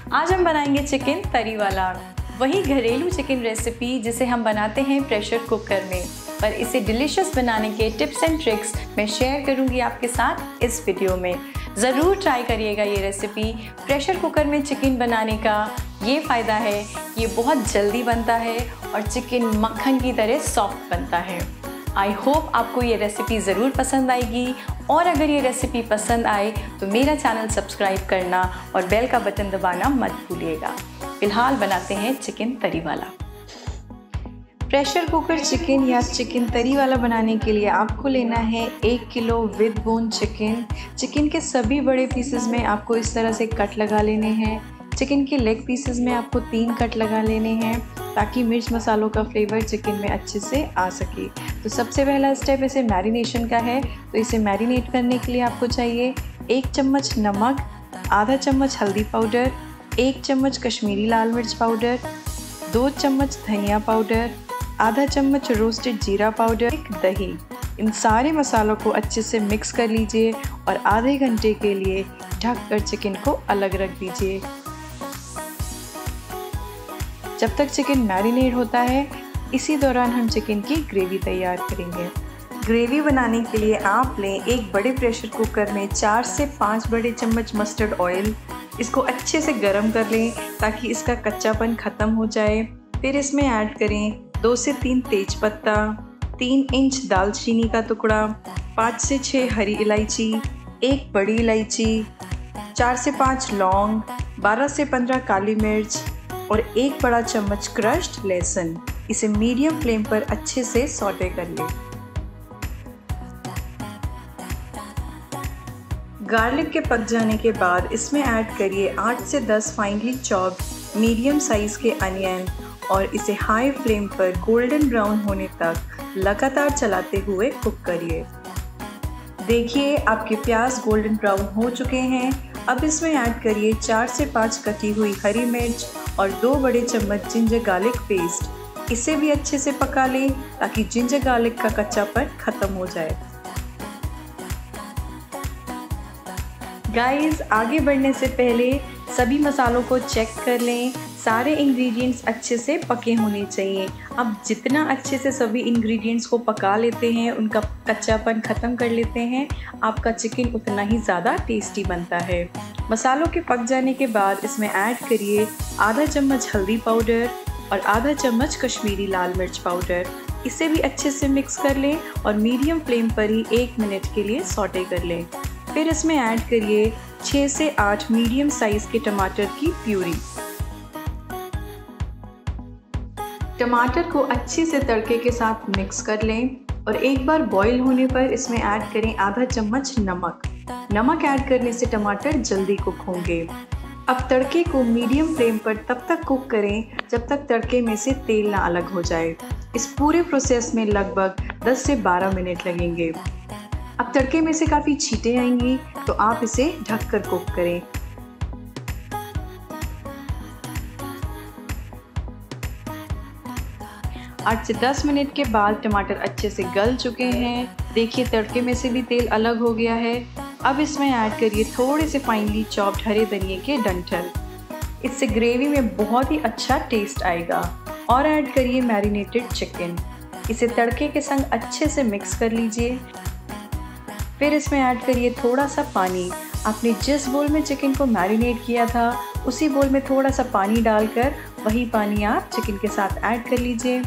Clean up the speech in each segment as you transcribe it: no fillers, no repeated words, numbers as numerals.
आज हम बनाएंगे चिकन तरी वाला, वही घरेलू चिकन रेसिपी जिसे हम बनाते हैं प्रेशर कुकर में। पर इसे डिलीशियस बनाने के टिप्स एंड ट्रिक्स मैं शेयर करूंगी आपके साथ इस वीडियो में। ज़रूर ट्राई करिएगा ये रेसिपी। प्रेशर कुकर में चिकन बनाने का ये फ़ायदा है कि ये बहुत जल्दी बनता है और चिकन मक्खन की तरह सॉफ्ट बनता है। आई होप आपको ये रेसिपी ज़रूर पसंद आएगी, और अगर ये रेसिपी पसंद आए तो मेरा चैनल सब्सक्राइब करना और बेल का बटन दबाना मत भूलिएगा। फ़िलहाल बनाते हैं चिकन तरी वाला। प्रेशर कुकर चिकन या चिकन तरी वाला बनाने के लिए आपको लेना है 1 kilo with bone chicken. Chicken के सभी बड़े पीसेस में आपको इस तरह से कट लगा लेने हैं। चिकन के लेग पीसेस में आपको 3 कट लगा लेने हैं ताकि मिर्च मसालों का फ्लेवर चिकन में अच्छे से आ सके। तो सबसे पहला स्टेप इसे मैरिनेशन का है। तो इसे मैरिनेट करने के लिए आपको चाहिए 1 चम्मच नमक, आधा चम्मच हल्दी पाउडर, 1 चम्मच कश्मीरी लाल मिर्च पाउडर, 2 चम्मच धनिया पाउडर, आधा चम्मच रोस्टेड जीरा पाउडर, 1 दही। इन सारे मसालों को अच्छे से मिक्स कर लीजिए और आधे घंटे के लिए ढककर चिकन को अलग रख दीजिए। जब तक चिकन मैरिनेट होता है, इसी दौरान हम चिकन की ग्रेवी तैयार करेंगे। ग्रेवी बनाने के लिए आप लें एक बड़े प्रेशर कुकर में 4 से 5 बड़े चम्मच मस्टर्ड ऑयल। इसको अच्छे से गर्म कर लें ताकि इसका कच्चापन ख़त्म हो जाए। फिर इसमें ऐड करें 2 से 3 तेज़पत्ता, 3 इंच दालचीनी का टुकड़ा, 5 से 6 हरी इलायची, 1 बड़ी इलायची, 4 से 5 लौंग, 12 से 15 काली मिर्च और 1 बड़ा चम्मच क्रश्ड लहसुन। इसे मीडियम फ्लेम पर अच्छे से सौटे कर लें। गार्लिक के पक जाने के बाद इसमें ऐड करिए 8 से 10 फाइनली चॉप्ड मीडियम साइज़ के अनियन और इसे हाई फ्लेम पर गोल्डन ब्राउन होने तक लगातार चलाते हुए कुक करिए। देखिए आपके प्याज गोल्डन ब्राउन हो चुके हैं। अब इसमें ऐड करिए 4 से 5 कटी हुई हरी मिर्च और 2 बड़े चम्मच जिंजर गार्लिक पेस्ट। इसे भी अच्छे से पका लें ताकि जिंजर गार्लिक का कच्चापन ख़त्म हो जाए। गाइस, आगे बढ़ने से पहले सभी मसालों को चेक कर लें। सारे इंग्रेडिएंट्स अच्छे से पके होने चाहिए। अब जितना अच्छे से सभी इंग्रेडिएंट्स को पका लेते हैं, उनका कच्चापन ख़त्म कर लेते हैं, आपका चिकन उतना ही ज़्यादा टेस्टी बनता है। मसालों के पक जाने के बाद इसमें ऐड करिए आधा चम्मच हल्दी पाउडर और आधा चम्मच कश्मीरी लाल मिर्च पाउडर। इसे भी अच्छे से मिक्स कर लें और मीडियम फ्लेम पर ही 1 मिनट के लिए सौटे कर लें। फिर इसमें ऐड करिए 6 से 8 मीडियम साइज़ के टमाटर की प्यूरी। टमाटर को अच्छे से तड़के के साथ मिक्स कर लें और एक बार बॉईल होने पर इसमें ऐड करें आधा चम्मच नमक। नमक ऐड करने से टमाटर जल्दी कुक होंगे। अब तड़के को मीडियम फ्लेम पर तब तक कुक करें जब तक तड़के में से तेल ना अलग हो जाए। इस पूरे प्रोसेस में लगभग 10 से 12 मिनट लगेंगे। अब तड़के में से काफ़ी छींटे आएंगी तो आप इसे ढककर कुक करें। आठ से 10 मिनट के बाद टमाटर अच्छे से गल चुके हैं। देखिए तड़के में से भी तेल अलग हो गया है। अब इसमें ऐड करिए थोड़े से फाइनली चॉप्ड हरे धनिए के डंठल। इससे ग्रेवी में बहुत ही अच्छा टेस्ट आएगा। और ऐड करिए मैरिनेटेड चिकन। इसे तड़के के संग अच्छे से मिक्स कर लीजिए। फिर इसमें ऐड करिए थोड़ा सा पानी। आपने जिस बोल में चिकन को मैरिनेट किया था, उसी बोल में थोड़ा सा पानी डालकर वही पानी आप चिकन के साथ ऐड कर लीजिए।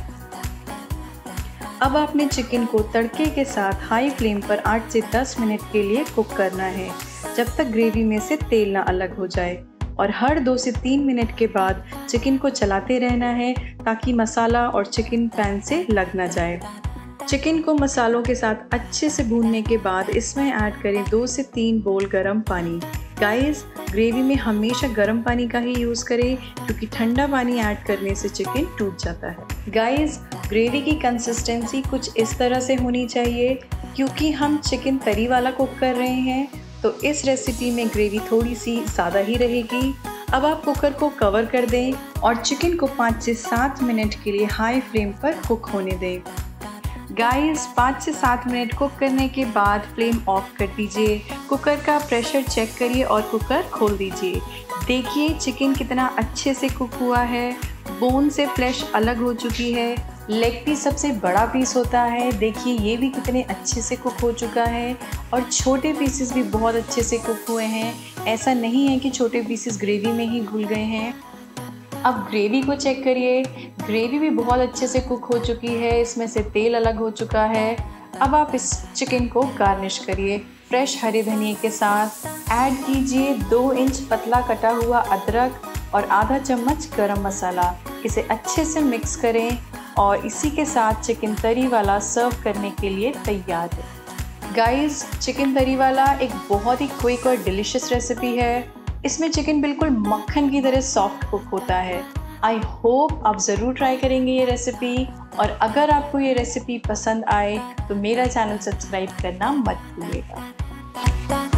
अब आपने चिकन को तड़के के साथ हाई फ्लेम पर 8 से 10 मिनट के लिए कुक करना है, जब तक ग्रेवी में से तेल ना अलग हो जाए। और हर 2 से 3 मिनट के बाद चिकन को चलाते रहना है ताकि मसाला और चिकन पैन से लग ना जाए। चिकन को मसालों के साथ अच्छे से भूनने के बाद इसमें ऐड करें 2 से 3 बोल गर्म पानी। गाइस, ग्रेवी में हमेशा गर्म पानी का ही यूज़ करें क्योंकि ठंडा पानी ऐड करने से चिकन टूट जाता है। गाइस, ग्रेवी की कंसिस्टेंसी कुछ इस तरह से होनी चाहिए। क्योंकि हम चिकन तरी वाला कुक कर रहे हैं तो इस रेसिपी में ग्रेवी थोड़ी सी ज़्यादा ही रहेगी। अब आप कुकर को कवर कर दें और चिकन को 5 से 7 मिनट के लिए हाई फ्लेम पर कुक होने दें। गाइस 5 से 7 मिनट कुक करने के बाद फ्लेम ऑफ कर दीजिए। कुकर का प्रेशर चेक करिए और कुकर खोल दीजिए। देखिए चिकन कितना अच्छे से कुक हुआ है, बोन से फ्लैश अलग हो चुकी है। लेग पीस सबसे बड़ा पीस होता है, देखिए ये भी कितने अच्छे से कुक हो चुका है और छोटे पीसेस भी बहुत अच्छे से कुक हुए हैं। ऐसा नहीं है कि छोटे पीसेस ग्रेवी में ही घुल गए हैं। अब ग्रेवी को चेक करिए, ग्रेवी भी बहुत अच्छे से कुक हो चुकी है, इसमें से तेल अलग हो चुका है। अब आप इस चिकन को गार्निश करिए फ्रेश हरे धनिए के साथ। ऐड कीजिए 2 इंच पतला कटा हुआ अदरक और आधा चम्मच गरम मसाला। इसे अच्छे से मिक्स करें और इसी के साथ चिकन तरी वाला सर्व करने के लिए तैयार है। गाइस, चिकन तरी वाला एक बहुत ही क्विक और डिलीशियस रेसिपी है। इसमें चिकन बिल्कुल मक्खन की तरह सॉफ्ट कुक होता है। आई होप आप ज़रूर ट्राई करेंगे ये रेसिपी, और अगर आपको ये रेसिपी पसंद आए तो मेरा चैनल सब्सक्राइब करना मत भूलिएगा।